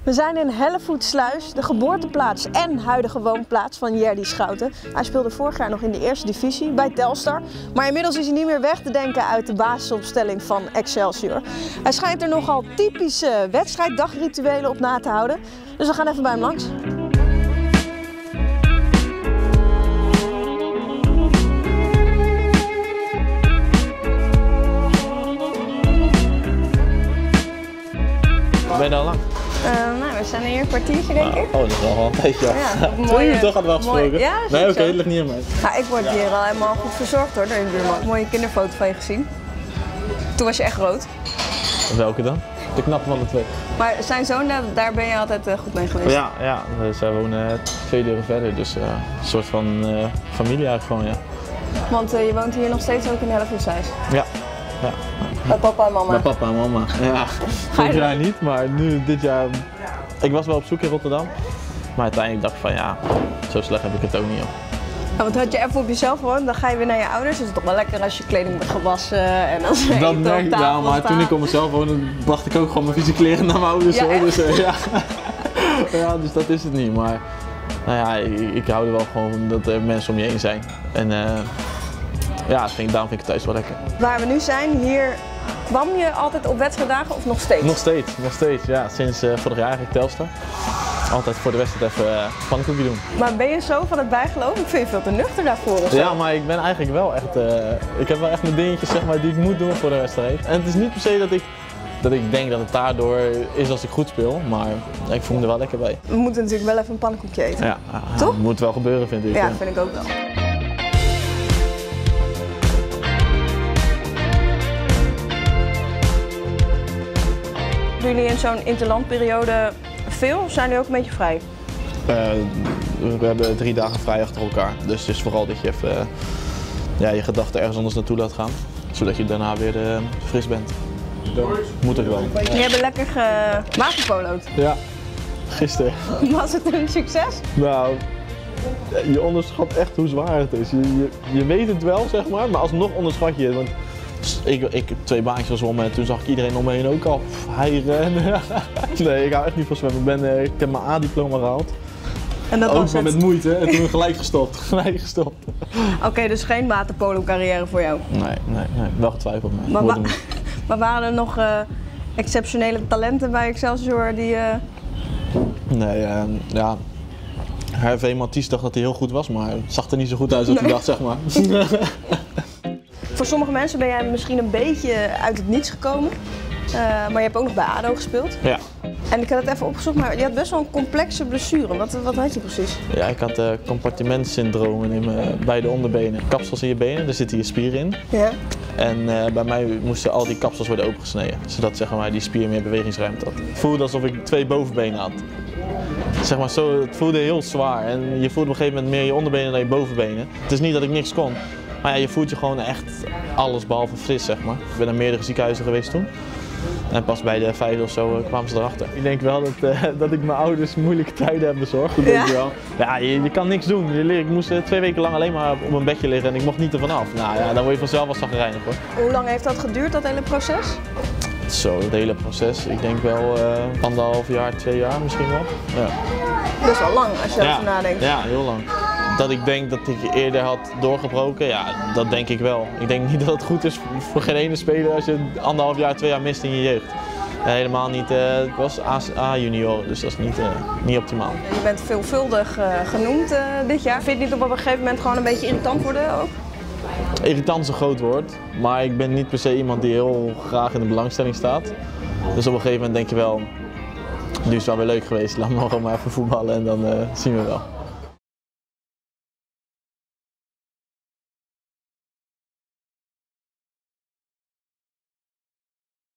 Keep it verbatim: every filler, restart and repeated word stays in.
We zijn in Hellevoetsluis, de geboorteplaats en huidige woonplaats van Jerdy Schouten. Hij speelde vorig jaar nog in de eerste divisie bij Telstar. Maar inmiddels is hij niet meer weg te denken uit de basisopstelling van Excelsior. Hij schijnt er nogal typische wedstrijddagrituelen op na te houden. Dus we gaan even bij hem langs. Ben je al lang? Uh, nou, we staan hier een kwartiertje, denk ik. Oh, dat is wel al een tijdje. Ja, Twee uur toch hadden we afgesproken? Ja, nee, oké, okay, dat ligt niet aan mij. Ja, ik word hier al helemaal goed verzorgd hoor, door je buurman. Een mooie kinderfoto van je gezien. Toen was je echt rood. Welke dan? De knappe van de twee. Maar zijn zoon, daar ben je altijd uh, goed mee geweest? Ja, ja. Zij wonen twee deuren verder, dus uh, een soort van uh, familie eigenlijk gewoon, ja. Want uh, je woont hier nog steeds ook in Hellevoetsluis? Ja. Ja. Bij papa en mama? Bij papa en mama, ja. Vorig jaar niet, maar nu dit jaar. Ik was wel op zoek in Rotterdam, maar uiteindelijk dacht ik van ja, zo slecht heb ik het ook niet op. Ja, want had je even op jezelf gewoond, dan ga je weer naar je ouders. Dus het is toch wel lekker als je kleding wordt gewassen en als je dat merk ik wel, maar toen ik op mezelf woonde, bracht ik ook gewoon mijn vieze kleren naar mijn ouders. Ja, dus, uh, ja. ja, dus dat is het niet. Maar nou ja, ik, ik hou er wel gewoon dat er mensen om je heen zijn. En uh, ja, vind ik, daarom vind ik het thuis wel lekker. Waar we nu zijn, hier kwam je altijd op wedstrijddagen of nog steeds? Nog steeds, nog steeds. Ja, sinds uh, vorig jaar eigenlijk Telstar. Altijd voor de wedstrijd even uh, pannenkoekje doen. Maar ben je zo van het bijgeloof? Ik vind je veel te nuchter daarvoor of zo. Ja, maar ik ben eigenlijk wel echt, uh, ik heb wel echt mijn dingetjes zeg maar, die ik moet doen voor de wedstrijd. En het is niet per se dat ik, dat ik denk dat het daardoor is als ik goed speel, maar ik voel me er wel lekker bij. We moeten natuurlijk wel even een pannenkoekje eten. Ja, toch? Dat moet wel gebeuren vind ik. Ja, vind ik ook wel. Doen jullie in zo'n interlandperiode veel of zijn jullie ook een beetje vrij? Uh, we hebben drie dagen vrij achter elkaar, dus het is vooral dat je even uh, ja, je gedachten ergens anders naartoe laat gaan, zodat je daarna weer uh, fris bent. Dat moet ook wel. Jullie hebben lekker waterpolo'd. Ja, gisteren. Was het een succes? Nou, je onderschat echt hoe zwaar het is. Je, je, je weet het wel zeg maar, maar alsnog onderschat je het. Want Ik, ik heb twee baantjes om en toen zag ik iedereen om me heen ook al hijren. Nee, ik hou echt niet van zwemmen. Ik, ben, ik heb mijn A-diploma gehaald. En dat ook was maar het. met moeite en toen gelijk gestopt. Gelijk gestopt. Oké, okay, dus geen waterpolo carrière voor jou? Nee, nee, nee. Wel getwijfeld. Maar, maar, wa maar waren er nog uh, exceptionele talenten bij Excelsior die... Uh... Nee, uh, ja. Hervé Matthijs dacht dat hij heel goed was, maar het zag er niet zo goed uit als hij dacht, zeg maar. Voor sommige mensen ben jij misschien een beetje uit het niets gekomen, uh, maar je hebt ook nog bij ADO gespeeld. Ja. En ik had het even opgezocht, maar je had best wel een complexe blessure. Wat, wat had je precies? Ja, ik had uh, compartimentsyndroom in mijn beide onderbenen. Kapsels in je benen, daar zitten je spieren in. Ja. En uh, bij mij moesten al die kapsels worden opengesneden, zodat zeg maar, die spier meer bewegingsruimte had. Het voelde alsof ik twee bovenbenen had. Zeg maar zo, het voelde heel zwaar en je voelde op een gegeven moment meer je onderbenen dan je bovenbenen. Het is niet dat ik niks kon. Maar ja, je voelt je gewoon echt alles behalve fris, zeg maar. Ik ben naar meerdere ziekenhuizen geweest toen. En pas bij de vijfde of zo uh, kwamen ze erachter. Ik denk wel dat, uh, dat ik mijn ouders moeilijke tijden heb bezorgd. Dat ja. denk je wel. Ja, je, je kan niks doen. Je, ik moest uh, twee weken lang alleen maar op mijn bedje liggen en ik mocht niet ervan af. Nou ja, dan word je vanzelf wel zagrijnig hoor. Hoe lang heeft dat geduurd, dat hele proces? Zo, het hele proces. Ik denk wel uh, anderhalf jaar, twee jaar misschien wel. Ja. Best wel lang als je ja. erover nadenkt. Ja, heel lang. Dat ik denk dat ik eerder had doorgebroken, ja, dat denk ik wel. Ik denk niet dat het goed is voor geen ene speler als je anderhalf jaar, twee jaar mist in je jeugd. Ja, helemaal niet, uh, ik was A-junior, dus dat is niet, uh, niet optimaal. Je bent veelvuldig uh, genoemd uh, dit jaar. Vind je het niet op een gegeven moment gewoon een beetje irritant worden ook? Irritant is een groot woord, maar ik ben niet per se iemand die heel graag in de belangstelling staat. Dus op een gegeven moment denk je wel, nu is het wel weer leuk geweest, laat me gewoon maar even voetballen en dan uh, zien we wel.